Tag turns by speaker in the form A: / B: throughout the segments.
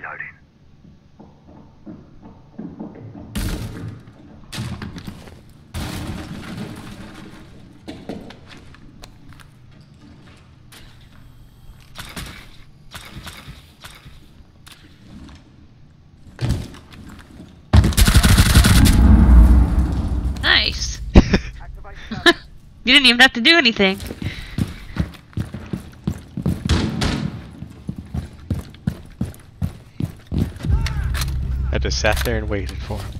A: Nice. You didn't even have to do anything.
B: I just sat there and waited for him.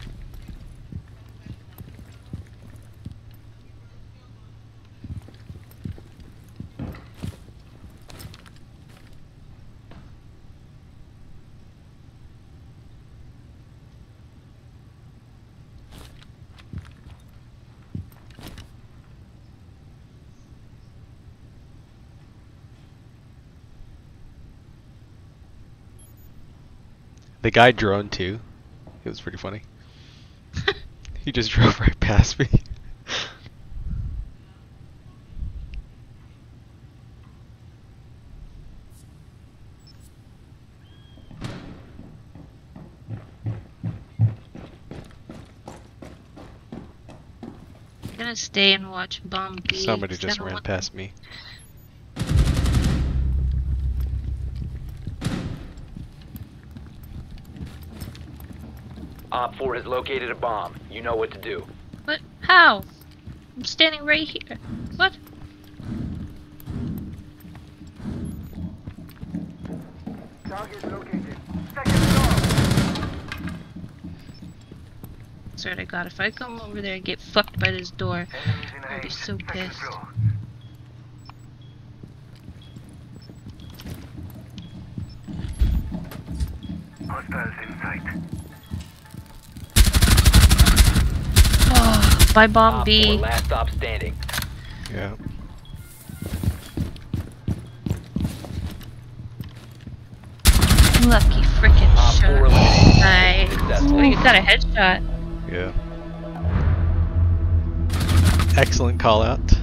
B: The guy droned too. It was pretty funny. He just drove right past me.
A: I'm gonna stay and watch Bomb B.
B: Somebody just ran past me.
C: Op 4 has located a bomb. You know what to do.
A: What? How? I'm standing right here. What?
D: Target located. Second floor.
A: Swear to God, if I come over there and get fucked by this door,
D: Enemies in
A: I'll be
D: range.
A: so
D: Second
A: pissed.
D: floor. Hostiles in sight.
A: Oh, by Bomb
C: Op 4,
A: B.
C: last stop standing.
B: Yeah.
A: Lucky frickin'
C: Op 4
A: shot.
C: eliminated.
A: Nice.
C: Successful.
A: Oh, you got a headshot.
B: Yeah. Excellent call out.